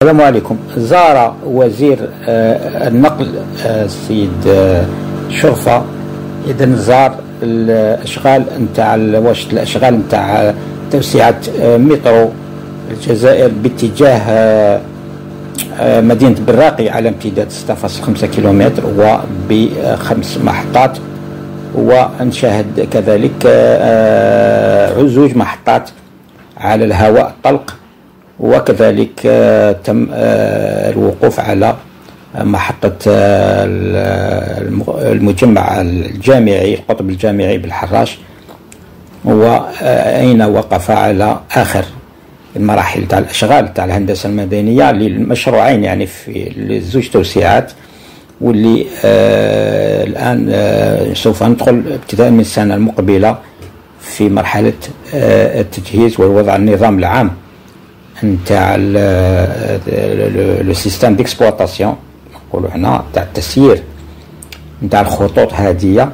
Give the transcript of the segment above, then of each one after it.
السلام عليكم. زار وزير النقل السيد شرفة إذن زار الأشغال نتاع واش الأشغال نتاع توسعة مترو الجزائر باتجاه مدينة براقي على امتداد 6.5 كيلومتر وب5 محطات، ونشاهد كذلك عزوج محطات على الهواء الطلق، وكذلك تم الوقوف على محطة المجمع الجامعي القطب الجامعي بالحراش، وأين وقف على آخر المراحل تاع الأشغال تاع الهندسة المدنية للمشروعين، يعني في الزوج توسيعات، واللي الآن سوف ندخل ابتداء من السنة المقبلة في مرحلة التجهيز والوضع النظام العام نتاع لو سيستم ديكسبلوطاسيون، نقولوا هنا تاع التسيير نتاع الخطوط هذه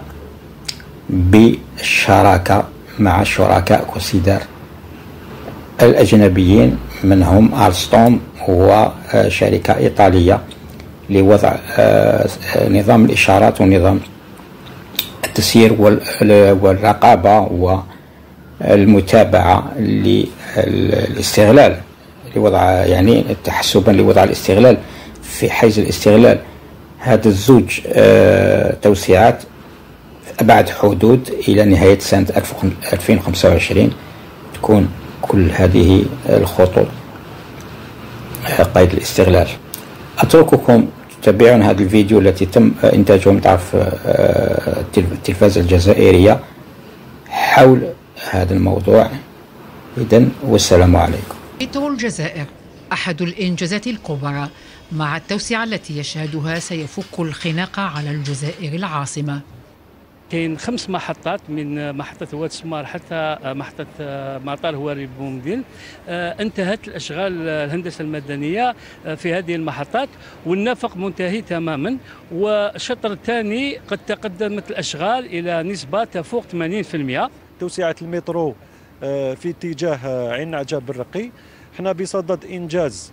بالشراكة مع شركاء كونسيدار الأجنبيين، منهم ألستوم وشركة إيطالية لوضع نظام الإشارات ونظام التسيير والرقابة والمتابعة للاستغلال، لوضع يعني تحسبا لوضع الاستغلال في حيز الاستغلال. هذا الزوج توسيعات أبعد حدود إلى نهاية سنة 2025 تكون كل هذه الخطوط قيد الاستغلال. أترككم تتابعون هذا الفيديو التي تم إنتاجه من طرف التلفزة الجزائرية حول هذا الموضوع. إذن والسلام عليكم. مترو الجزائر أحد الإنجازات الكبرى، مع التوسعة التي يشهدها سيفك الخناق على الجزائر العاصمة. كاين 5 محطات من محطة واد سمار حتى محطة مطار هواري بومدين. انتهت الأشغال الهندسة المدنية في هذه المحطات والنفق منتهي تماما، والشطر الثاني قد تقدمت الأشغال إلى نسبة تفوق 80%. توسعة المترو في اتجاه عين عجاب بالرقي، احنا بصدد إنجاز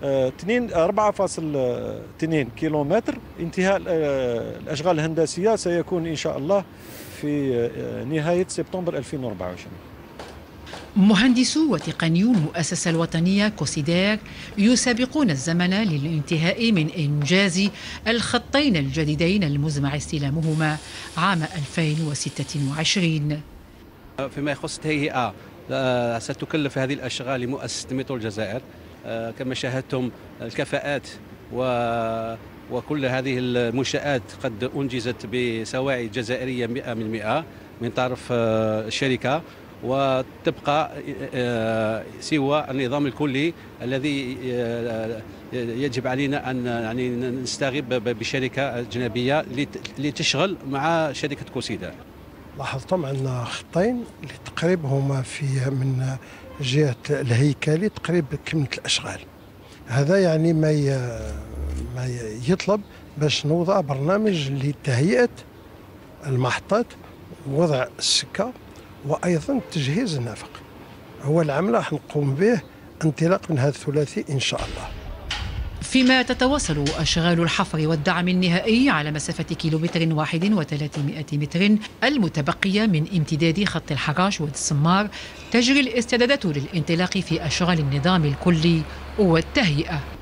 4.2 كيلومتر. انتهاء الأشغال الهندسية سيكون إن شاء الله في نهاية سبتمبر 2024. مهندسو وتقنيو المؤسسة الوطنية كونسيدار يسابقون الزمن للانتهاء من إنجاز الخطين الجديدين المزمع استلامهما عام 2026. فيما يخص التهيئة، ستكلف هذه الأشغال لمؤسسة مترو الجزائر. كما شاهدتم الكفاءات وكل هذه المنشآت قد أنجزت بسواعي جزائرية 100% من طرف الشركة، وتبقى سوى النظام الكلي الذي يجب علينا أن يعني نستغيب بشركة أجنبية لتشغل مع شركة كونسيدار. لاحظتم عندنا خطين اللي تقريبا هما في من جهة الهيكلي تقريبا كملت الأشغال. هذا يعني ما يطلب باش نوضع برنامج لتهيئة المحطات ووضع السكة وأيضا تجهيز النفق. هو العمل راح نقوم به انطلاق من هذا الثلاثي إن شاء الله. فيما تتواصل أشغال الحفر والدعم النهائي على مسافة 1.3 متر المتبقية من امتداد خط الحراش واد السمار، تجري الاستعدادات للانطلاق في أشغال النظام الكلي والتهيئة.